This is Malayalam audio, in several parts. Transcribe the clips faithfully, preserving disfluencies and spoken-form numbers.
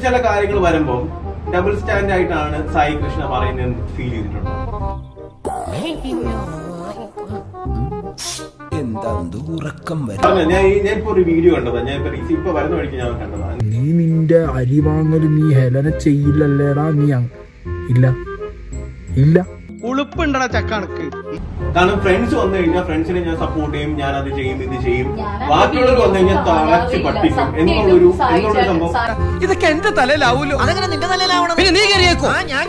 ചില കാര്യങ്ങൾ വരുമ്പോ ഡബിൾ സ്റ്റാൻഡ് ആയിട്ടാണ് സായി കൃഷ്ണ പറയുന്നത് ഫീൽ ചെയ്തിട്ടുണ്ടോ? ഞാൻ ഞാൻ ഇപ്പൊ ഒരു വീഡിയോ കണ്ടതാ, ഞാൻ ഇപ്പൊ ഇപ്പൊ വരുന്ന വഴിക്ക് ഞാൻ കണ്ടതാ. നീ നിന്റെ അരി വാങ്ങല് നീ ഹെലന ചെയ്യില്ലല്ലേടാ? നീ ഇല്ല ഇല്ല ഉളുപ്പുണ്ടടാ ചക്കണക്ക്. കാരണം ഫ്രണ്ട്സ് വന്നു കഴിഞ്ഞാൽ ഫ്രണ്ട്സിനെ ഞാൻ സപ്പോർട്ട് ചെയ്യും, ഞാൻ അത് ചെയ്യും ഇത് ചെയ്യും. ബാക്കിയുള്ളവർ വന്നു കഴിഞ്ഞാൽ തളച്ച് പഠിപ്പിക്കും എന്നുള്ളൊരു എന്നുള്ളൊരു സംഭവം. ഇതൊക്കെ എന്റെ തലയിലാവൂലോ? അതെങ്ങനെ നിന്റെ തലയിലാവണം? പിന്നെ നീ കയറിയേക്കോ?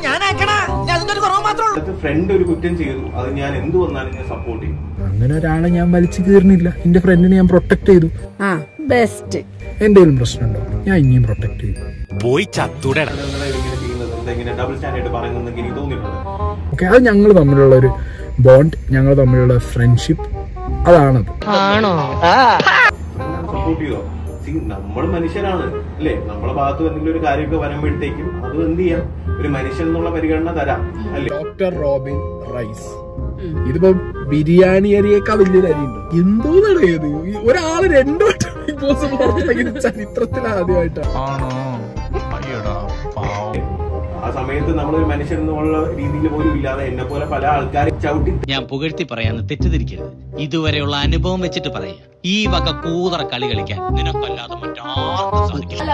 ഫ്രണ്ട് ഒരു കുറ്റം ചെയ്തു, അത് ഞാൻ എന്ത് വന്നാലും ഞാൻ സപ്പോർട്ട് ചെയ്യും. അങ്ങനെ ഒരാളെ ഞാൻ വലിച്ചു കീറുന്നില്ല. എന്റെ ഫ്രണ്ടിനെ ഞാൻ പ്രൊട്ടക്ട് ചെയ്തു. എന്തെങ്കിലും പ്രശ്നമുണ്ടോ? ഞാൻ ഇനിയും പ്രൊട്ടക്ട് ചെയ്തു. പോയി ചത്തൂടെ ഡബിൾ സ്റ്റാൻഡേർഡ് പറയുന്നത് എനിക്ക് തോന്നിയിട്ടുണ്ട്. ഓക്കെ, അത് ഞങ്ങൾ തമ്മിലുള്ള ഒരു ബോണ്ട്, ഞങ്ങൾ തമ്മിലുള്ള ഫ്രണ്ട്ഷിപ്പ്, അതാണത്. സപ്പോർട്ട് ചെയ്തോ? നമ്മൾ മനുഷ്യരാണ് അല്ലേ? നമ്മളെ ഭാഗത്ത് എന്തെങ്കിലും ഒരു കാര്യമൊക്കെ വരുമ്പോഴത്തേക്കും അത് എന്ത് ചെയ്യാം, ഒരു മനുഷ്യൻ എന്നുള്ള പരിഗണന തരാം അല്ലേ? ഡോക്ടർ റോബിൻ റൈസ്, ഇതിപ്പോ ബിരിയാണി അരിയേക്കാൾ വലിയൊരു അരിയുണ്ട്. എന്തോന്നാണ് ഇത്? ഒരാള് രണ്ടു വട്ടം ബിഗ് ബോസ് ചരിത്രത്തിൽ ആദ്യമായിട്ടാണ്. ആ സമയത്ത് നമ്മളൊരു മനുഷ്യൻ എന്നുള്ള രീതിയിൽ പോലും ഇല്ലാതെ എന്നെ പോലെ പല ആൾക്കാരും ചവിട്ടി. ഞാൻ പുകഴ്ത്തി പറയാന്ന് തെറ്റിദ്ധരിക്കരുത്. ഇതുവരെയുള്ള അനുഭവം വെച്ചിട്ട് പറയാ, ഈ വക കൂതറ കളി കളിക്കാൻ നിനക്കല്ലാതെ മറ്റാർക്കും സാധിക്കില്ല.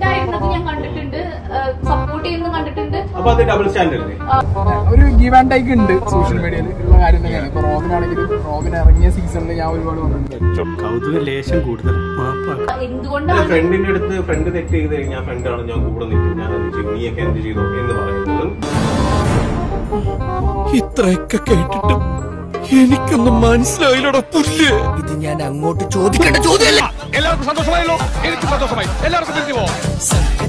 അപ്പൊ അത് ഡബിൾ സ്റ്റാൻഡേർഡ് അല്ലേ? ഒരു ഗീവ് ആൻഡ് ടേക്ക് ഉണ്ട് സോഷ്യൽ മീഡിയയിൽ ഉള്ള കാര്യം തന്നെയാണ്. ഇപ്പൊ റോബിനാണെങ്കിലും റോബിൻ ഇറങ്ങിയ സീസണിൽ ഞാൻ ഒരുപാട് പറഞ്ഞിട്ടുണ്ട്. കൗതുക ലേശം കൂടുതൽ. ഫ്രണ്ടിന്റെ അടുത്ത് ഫ്രണ്ട് തെറ്റ് ചെയ്ത് കഴിഞ്ഞാൽ ഫ്രണ്ടാണ് ഞാൻ കൂടെ നിൽക്കും, ഞാൻ എന്ത് ചെയ്യും, നീയൊക്കെ എന്ത് ചെയ്തോ എന്ന് പറയുന്നതും. ഇത്രയൊക്കെ കേട്ടിട്ടും എനിക്കൊന്നും മനസ്സിലായില്ലടോ പുല്ല്. ഇത് ഞാൻ അങ്ങോട്ട് ചോദിക്കേണ്ട ചോദ്യമല്ല. എല്ലാവർക്കും സന്തോഷമായല്ലോ? എനിക്ക് സന്തോഷമായി. എല്ലാവർക്കും